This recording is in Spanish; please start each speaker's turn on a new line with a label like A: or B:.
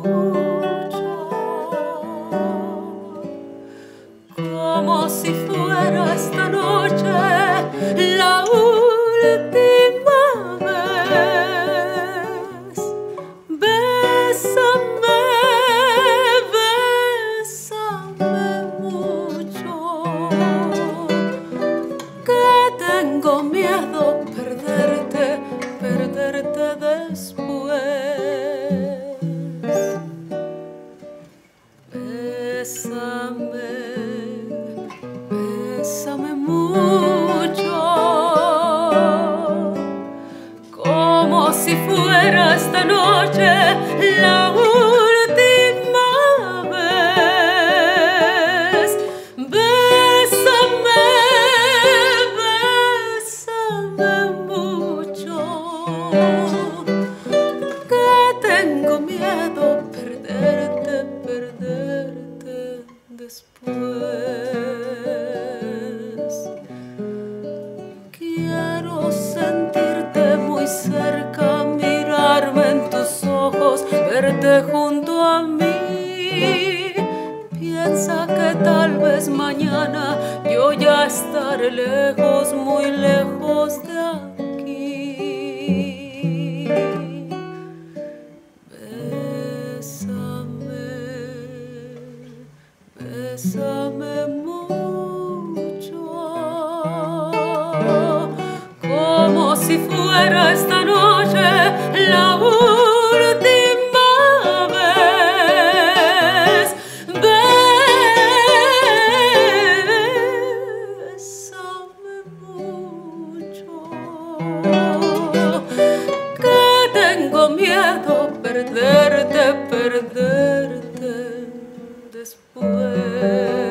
A: como si fuera esta noche la última vez. Bésame, bésame mucho, que tengo miedo perderte, perderte después. Bésame, bésame mucho, como si fuera esta noche la última vez. Bésame, bésame mucho, que tengo miedo perderte, perderte después. Quiero sentirte muy cerca, mirarme en tus ojos, verte junto a mí. Piensa que tal vez mañana yo ya estaré lejos, muy lejos de aquí. Bésame, bésame mucho, como si fuera esta noche la última vez. Bésame mucho, que tengo miedo perderte, perderte después.